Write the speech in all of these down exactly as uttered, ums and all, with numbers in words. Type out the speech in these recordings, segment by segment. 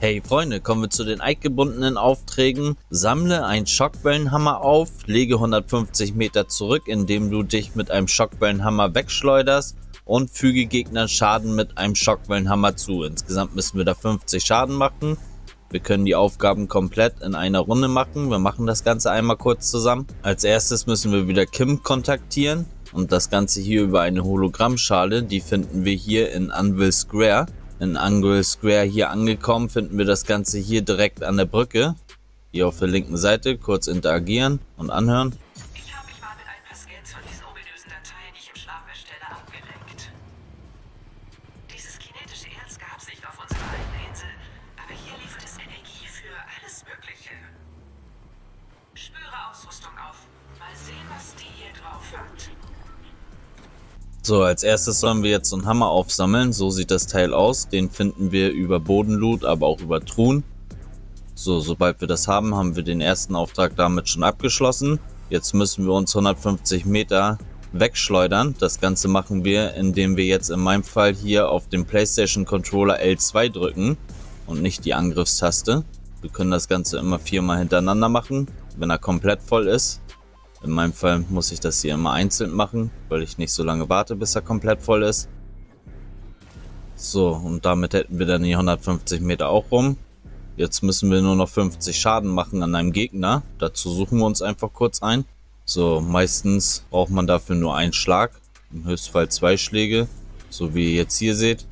Hey Freunde, kommen wir zu den eidgebundenen Aufträgen. Sammle einen Schockwellenhammer auf, lege hundertfünfzig Meter zurück, indem du dich mit einem Schockwellenhammer wegschleuderst und füge Gegnern Schaden mit einem Schockwellenhammer zu. Insgesamt müssen wir da fünfzig Schaden machen. Wir können die Aufgaben komplett in einer Runde machen. Wir machen das Ganze einmal kurz zusammen. Als erstes müssen wir wieder Kim kontaktieren und das Ganze hier über eine Hologrammschale. Die finden wir hier in Anvil Square. In Anvil Square hier angekommen, finden wir das Ganze hier direkt an der Brücke. Hier auf der linken Seite, kurz interagieren und anhören. Ich habe mich mal mit ein paar Scans von diesen ominösen Dateien, die ich im Schlaf erstelle, abgelenkt. Dieses kinetische Erz gab es nicht auf unserer alten Insel, aber hier liefert es Energie für alles Mögliche. Spüre Ausrüstung auf. Mal sehen, was die hier drauf hat. So, als erstes sollen wir jetzt so einen Hammer aufsammeln. So sieht das Teil aus. Den finden wir über Bodenloot, aber auch über Truhen. So, sobald wir das haben, haben wir den ersten Auftrag damit schon abgeschlossen. Jetzt müssen wir uns hundertfünfzig Meter wegschleudern. Das Ganze machen wir, indem wir jetzt in meinem Fall hier auf dem PlayStation Controller L zwei drücken und nicht die Angriffstaste. Wir können das Ganze immer viermal hintereinander machen, wenn er komplett voll ist. In meinem Fall muss ich das hier immer einzeln machen, weil ich nicht so lange warte, bis er komplett voll ist. So, und damit hätten wir dann die hundertfünfzig Meter auch rum. Jetzt müssen wir nur noch fünfzig Schaden machen an einem Gegner. Dazu suchen wir uns einfach kurz ein. So, meistens braucht man dafür nur einen Schlag. Im Höchstfall zwei Schläge, so wie ihr jetzt hier seht.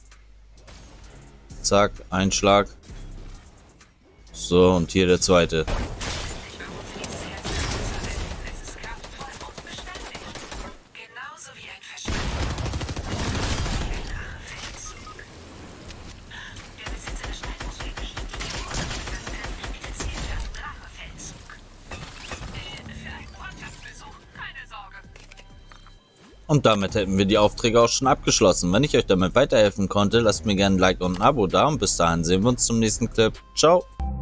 Zack, ein Schlag. So, und hier der zweite. Und damit hätten wir die Aufträge auch schon abgeschlossen. Wenn ich euch damit weiterhelfen konnte, lasst mir gerne ein Like und ein Abo da und bis dahin sehen wir uns zum nächsten Clip. Ciao!